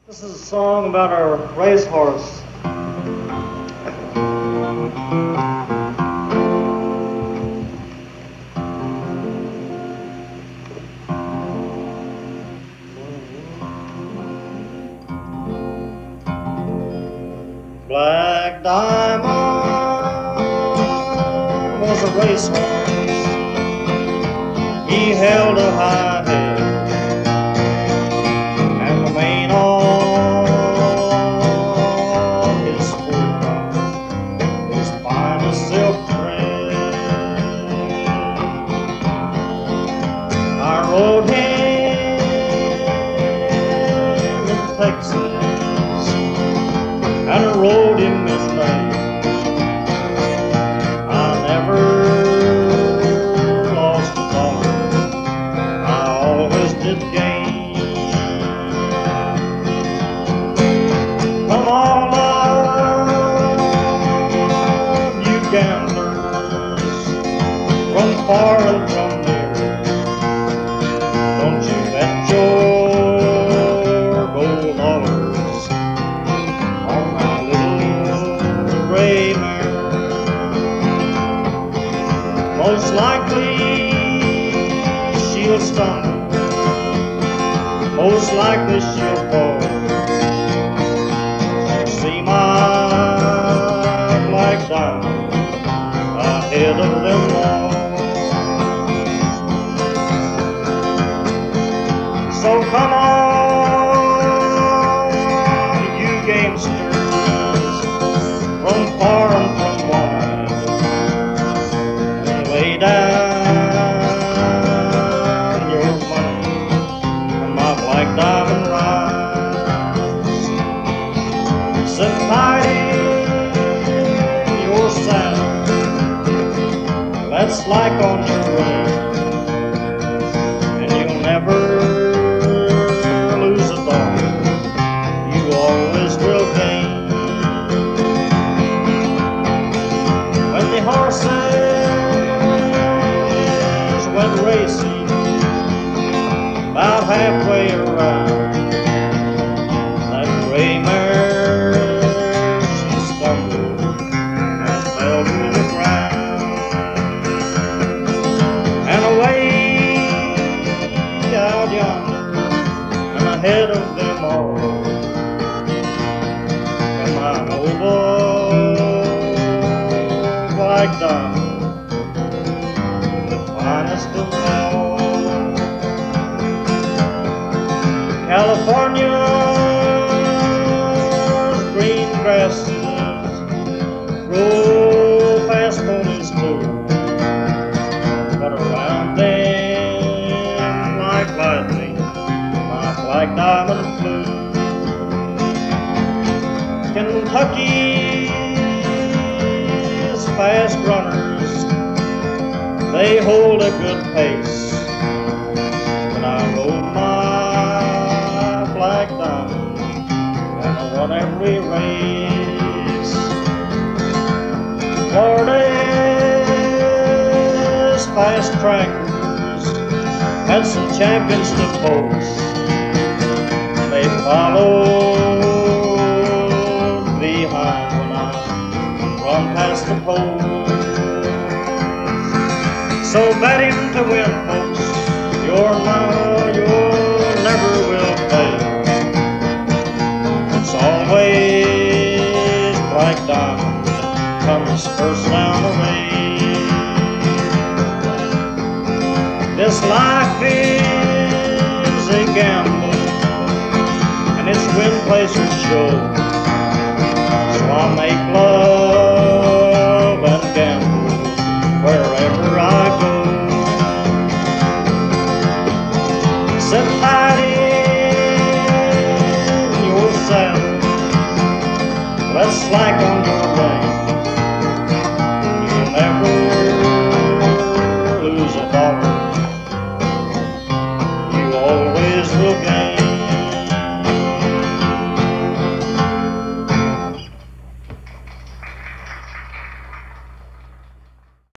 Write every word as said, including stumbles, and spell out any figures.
This is a song about our racehorse. Black Diamond was a racehorse. He held a high head, and the mane on his forearm was fine as silk thread. I rode him in Texas, and I rode him this way. I never lost a dollar, I always did gain. Come on, love, you gamblers, from far and from near, don't you bet your gold dollars on my little gray mare. Most likely she'll stumble, most likely she'll fall. She'll see my black diamond ahead of them all. So come on, you gamesters, from far and from wide, and lay down your money on my black diamond rides. Sit tight in your saddle, that's like on your ring, and you'll never lose a dollar, you always will gain. When the horses went racing about halfway around, that gray mare, she stumbled and fell to the ground. And away out yonder, and ahead of them all, and my noble black diamond, the finest of all. California's green grasses grow fast ponies too, but around them like lightning my black diamond flew. Kentucky's fast runners, they hold a good pace, but I rode my black diamond and I won every race. Florida's fast trackers had some champions to boast. They followed behind when I run past the post. So bet him to win, folks. Your money, you'll never will pay. It's always black diamond that comes first down the way. This life is a gamble, and its win places show. So I make love and gamble wherever I go. Sit tight in your saddle, let's slack on your